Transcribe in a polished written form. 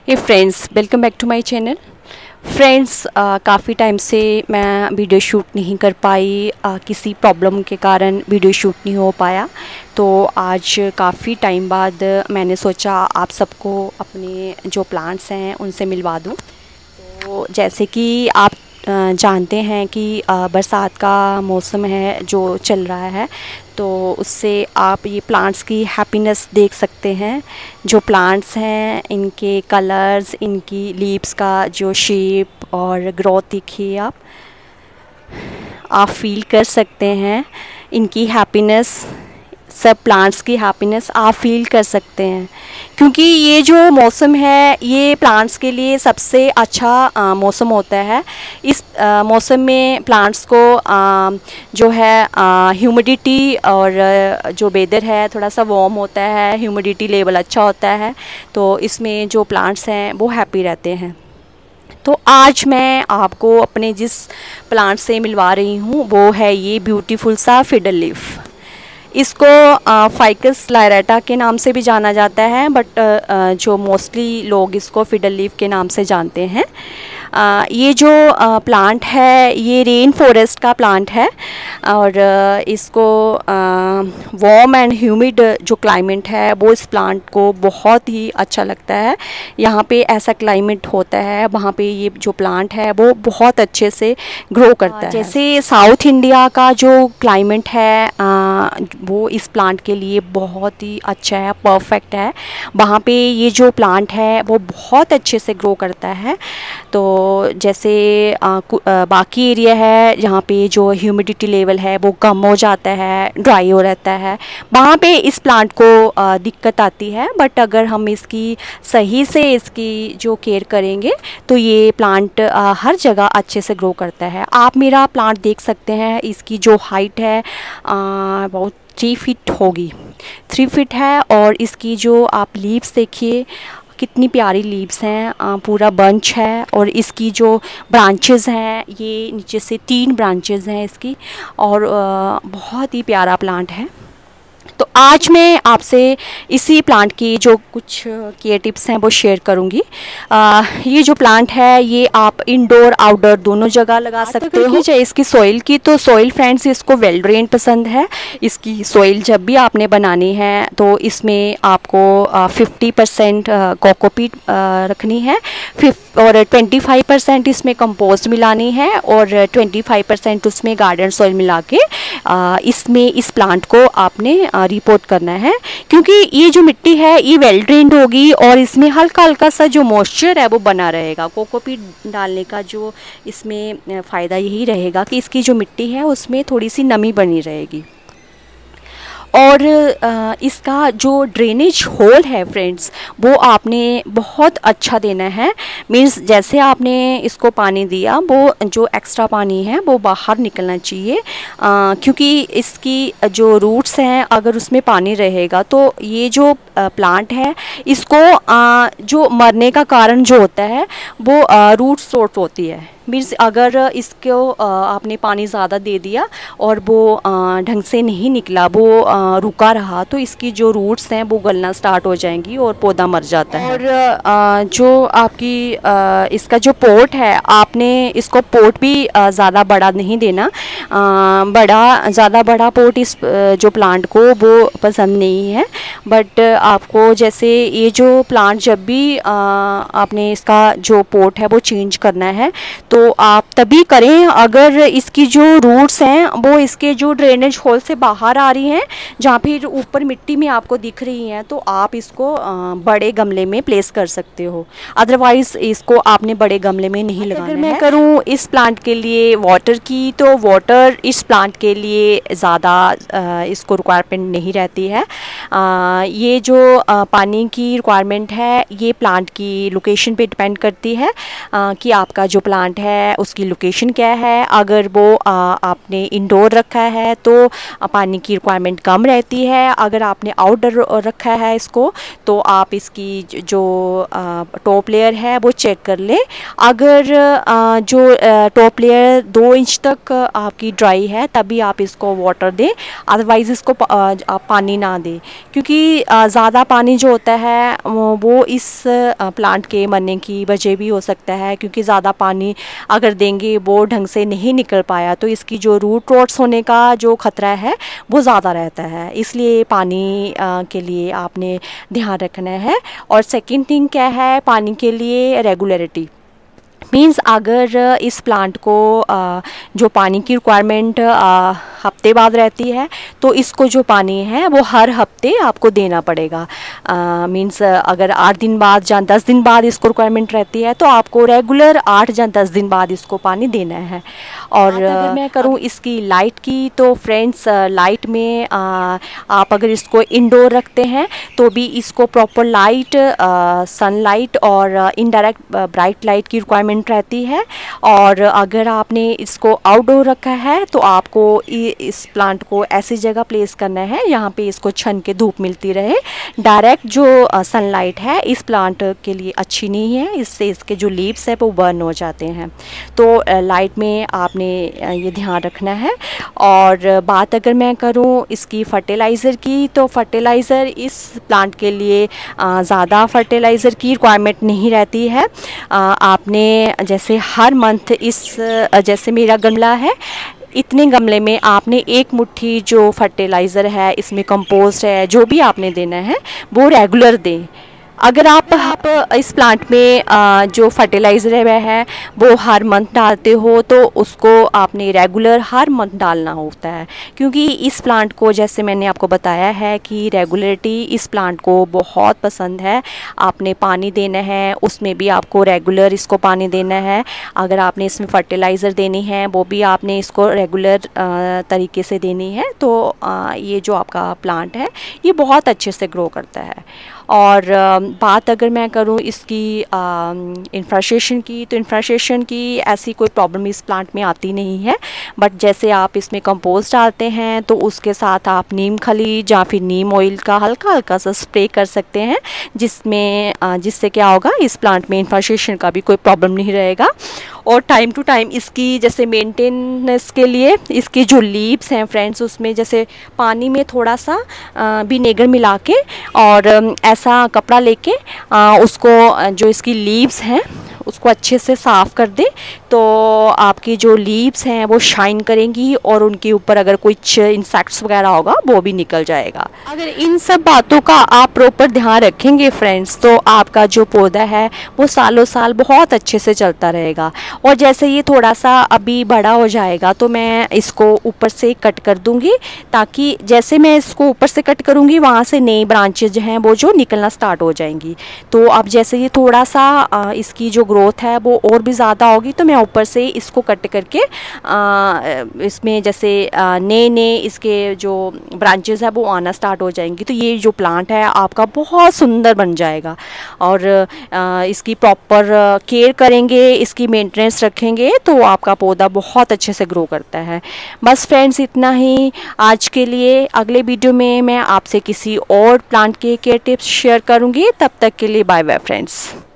Hey friends, welcome back to my channel. Friends, काफ़ी time से मैं वीडियो शूट नहीं कर पाई, किसी प्रॉब्लम के कारण वीडियो शूट नहीं हो पाया। तो आज काफ़ी टाइम बाद मैंने सोचा आप सबको अपने जो प्लांट्स हैं उनसे मिलवा दूं। तो जैसे कि आप जानते हैं कि बरसात का मौसम है जो चल रहा है, तो उससे आप ये प्लांट्स की हैप्पीनेस देख सकते हैं। जो प्लांट्स हैं इनके कलर्स, इनकी लीव्स का जो शेप और ग्रोथ देखिए आप फील कर सकते हैं। इनकी हैप्पीनेस, सब प्लांट्स की हैप्पीनेस आप फील कर सकते हैं, क्योंकि ये जो मौसम है ये प्लांट्स के लिए सबसे अच्छा मौसम होता है। इस मौसम में प्लांट्स को जो है ह्यूमिडिटी और जो वेदर है थोड़ा सा वार्म होता है, ह्यूमिडिटी लेवल अच्छा होता है, तो इसमें जो प्लांट्स हैं वो हैप्पी रहते हैं। तो आज मैं आपको अपने जिस प्लांट से मिलवा रही हूँ वो है ये ब्यूटीफुल सा फिडल लीफ। इसको फाइकस लायरेटा के नाम से भी जाना जाता है, बट जो मोस्टली लोग इसको फिडल लीफ के नाम से जानते हैं। ये जो प्लांट है ये रेन फॉरेस्ट का प्लांट है और इसको वार्म एंड ह्यूमिड जो क्लाइमेट है वो इस प्लांट को बहुत ही अच्छा लगता है। यहाँ पे ऐसा क्लाइमेट होता है वहाँ पे ये जो प्लांट है वो बहुत अच्छे से ग्रो करता है। जैसे साउथ इंडिया का जो क्लाइमेट है वो इस प्लांट के लिए बहुत ही अच्छा है, परफेक्ट है। वहाँ पे ये जो प्लांट है वो बहुत अच्छे से ग्रो करता है। तो जैसे बाकी एरिया है जहाँ पे जो ह्यूमिडिटी लेवल है वो कम हो जाता है, ड्राई हो रहता है, वहाँ पे इस प्लांट को दिक्कत आती है। बट अगर हम इसकी सही से इसकी जो केयर करेंगे तो ये प्लांट हर जगह अच्छे से ग्रो करता है। आप मेरा प्लांट देख सकते हैं, इसकी जो हाइट है बहुत 3 फीट होगी, 3 फीट है। और इसकी जो आप लीव्स देखिए कितनी प्यारी लीव्स हैं, पूरा बंच है। और इसकी जो ब्रांचेस हैं ये नीचे से 3 ब्रांचेस हैं इसकी, और बहुत ही प्यारा प्लांट है। तो आज मैं आपसे इसी प्लांट की जो कुछ केयर टिप्स हैं वो शेयर करूंगी। ये जो प्लांट है ये आप इंडोर आउटडोर दोनों जगह लगा सकते हो। चाहे इसकी सॉइल की, तो सॉइल फ्रेंड्स इसको वेल ड्रेन पसंद है। इसकी सॉइल जब भी आपने बनानी है तो इसमें आपको 50% कोकोपीट रखनी है, और 25% इसमें कंपोस्ट मिलानी है, और 25% उसमें गार्डन सॉइल मिला के इसमें इस प्लांट को आपने रिपोर्ट करना है। क्योंकि ये जो मिट्टी है ये वेल ड्रेन्ड होगी और इसमें हल्का हल्का सा जो मॉइस्चर है वो बना रहेगा। कोकोपीट डालने का जो इसमें फ़ायदा यही रहेगा कि इसकी जो मिट्टी है उसमें थोड़ी सी नमी बनी रहेगी। और इसका जो ड्रेनेज होल है फ्रेंड्स वो आपने बहुत अच्छा देना है। मीन्स जैसे आपने इसको पानी दिया वो जो एक्स्ट्रा पानी है वो बाहर निकलना चाहिए, क्योंकि इसकी जो रूट्स हैं अगर उसमें पानी रहेगा तो ये जो प्लांट है इसको जो मरने का कारण जो होता है वो रूट शॉर्ट होती है। मीन्स अगर इसको आपने पानी ज़्यादा दे दिया और वो ढंग से नहीं निकला, वो रुका रहा, तो इसकी जो रूट्स हैं वो गलना स्टार्ट हो जाएंगी और पौधा मर जाता है। और जो आपकी इसका जो पोट है आपने इसको पोट भी ज़्यादा बड़ा नहीं देना। ज़्यादा बड़ा पोट इस जो प्लांट को वो पसंद नहीं है। बट आपको जैसे ये जो प्लांट जब भी आपने इसका जो पोट है वो चेंज करना है तो आप तभी करें अगर इसकी जो रूट्स हैं वो इसके जो ड्रेनेज होल से बाहर आ रही हैं, जहाँ फिर ऊपर मिट्टी में आपको दिख रही हैं, तो आप इसको बड़े गमले में प्लेस कर सकते हो। अदरवाइज़ इसको आपने बड़े गमले में नहीं लगाना है। अगर मैं करूँ इस प्लांट के लिए वाटर की, तो वाटर इस प्लांट के लिए ज़्यादा इसको रिक्वायरमेंट नहीं रहती है। ये जो पानी की रिक्वायरमेंट है ये प्लांट की लोकेशन पे डिपेंड करती है कि आपका जो प्लांट है है, उसकी लोकेशन क्या है। अगर वो आपने इंडोर रखा है तो पानी की रिक्वायरमेंट कम रहती है। अगर आपने आउटडोर रखा है इसको तो आप इसकी जो टॉप लेयर है वो चेक कर लें। अगर जो टॉप लेयर 2 इंच तक आपकी ड्राई है तभी आप इसको वाटर दें, अदरवाइज़ इसको आप पानी ना दें, क्योंकि ज़्यादा पानी जो होता है वो इस प्लांट के मरने की वजह भी हो सकता है, क्योंकि ज़्यादा पानी अगर देंगे वो ढंग से नहीं निकल पाया तो इसकी जो रूट रॉट्स होने का जो ख़तरा है वो ज़्यादा रहता है। इसलिए पानी के लिए आपने ध्यान रखना है। और सेकंड थिंग क्या है पानी के लिए, रेगुलरिटी मीन्स अगर इस प्लांट को जो पानी की रिक्वायरमेंट हफ्ते बाद रहती है तो इसको जो पानी है वो हर हफ्ते आपको देना पड़ेगा। मीन्स अगर 8 दिन बाद या 10 दिन बाद इसको रिक्वायरमेंट रहती है तो आपको रेगुलर 8 या 10 दिन बाद इसको पानी देना है। और अगर मैं करूँ इसकी लाइट की तो फ्रेंड्स, लाइट में आप अगर इसको इंडोर रखते हैं तो भी इसको प्रॉपर लाइट, सनलाइट और इनडायरेक्ट ब्राइट लाइट की रिक्वायरमेंट रहती है। और अगर आपने इसको आउटडोर रखा है तो आपको इस प्लांट को ऐसी जगह प्लेस करना है यहाँ पे इसको छन के धूप मिलती रहे। डायरेक्ट जो सनलाइट है इस प्लांट के लिए अच्छी नहीं है, इससे इसके जो लीव्स है वो बर्न हो जाते हैं। तो लाइट में आपने ये ध्यान रखना है। और बात अगर मैं करूँ इसकी फर्टिलाइज़र की तो फर्टिलाइज़र इस प्लांट के लिए ज़्यादा फर्टिलाइज़र की रिक्वायरमेंट नहीं रहती है। आपने जैसे हर मंथ जैसे मेरा गमला है, इतने गमले में आपने 1 मुट्ठी जो फर्टिलाइज़र है, इसमें कंपोस्ट है, जो भी आपने देना है वो रेगुलर दें। अगर आप इस प्लांट में जो फर्टिलाइज़र है वो हर मंथ डालते हो तो उसको आपने रेगुलर हर मंथ डालना होता है, क्योंकि इस प्लांट को जैसे मैंने आपको बताया है कि रेगुलरिटी इस प्लांट को बहुत पसंद है। आपने पानी देना है, उसमें भी आपको रेगुलर इसको पानी देना है। अगर आपने इसमें फर्टिलाइज़र देनी है वो भी आपने इसको रेगुलर तरीके से देनी है। तो ये जो आपका प्लांट है ये बहुत अच्छे से ग्रो करता है। और बात अगर मैं करूँ इसकी इंफ्रास्ट्रेशन की तो इंफ्रास्ट्रेशन की ऐसी कोई प्रॉब्लम इस प्लांट में आती नहीं है। बट जैसे आप इसमें कंपोस्ट डालते हैं तो उसके साथ आप नीम खली या फिर नीम ऑयल का हल्का हल्का सा स्प्रे कर सकते हैं, जिससे क्या होगा इस प्लांट में इंफ्रास्ट्रेशन का भी कोई प्रॉब्लम नहीं रहेगा। और टाइम टू टाइम इसकी जैसे मेंटेनेंस के लिए इसके जो लीव्स हैं फ्रेंड्स, उसमें जैसे पानी में थोड़ा सा विनेगर मिला के और ऐसा कपड़ा लेके उसको जो इसकी लीव्स हैं उसको अच्छे से साफ़ कर दें तो आपकी जो लीव्स हैं वो शाइन करेंगी और उनके ऊपर अगर कुछ इंसेक्ट्स वगैरह होगा वो भी निकल जाएगा। अगर इन सब बातों का आप प्रॉपर ध्यान रखेंगे फ्रेंड्स तो आपका जो पौधा है वो सालों साल बहुत अच्छे से चलता रहेगा। और जैसे ये थोड़ा सा अभी बड़ा हो जाएगा तो मैं इसको ऊपर से कट कर दूँगी, ताकि जैसे मैं इसको ऊपर से कट करूँगी वहाँ से नई ब्रांचेज जो हैं वो जो निकलना स्टार्ट हो जाएंगी। तो अब जैसे ये थोड़ा सा इसकी जो ग्रोथ है वो और भी ज़्यादा होगी तो मैं ऊपर से इसको कट करके इसमें जैसे नए इसके जो ब्रांचेस है वो आना स्टार्ट हो जाएंगी। तो ये जो प्लांट है आपका बहुत सुंदर बन जाएगा। और इसकी प्रॉपर केयर करेंगे, इसकी मेंटेनेंस रखेंगे तो आपका पौधा बहुत अच्छे से ग्रो करता है। बस फ्रेंड्स इतना ही आज के लिए। अगले वीडियो में मैं आपसे किसी और प्लांट के केयर टिप्स शेयर करूँगी। तब तक के लिए बाय बाय फ्रेंड्स।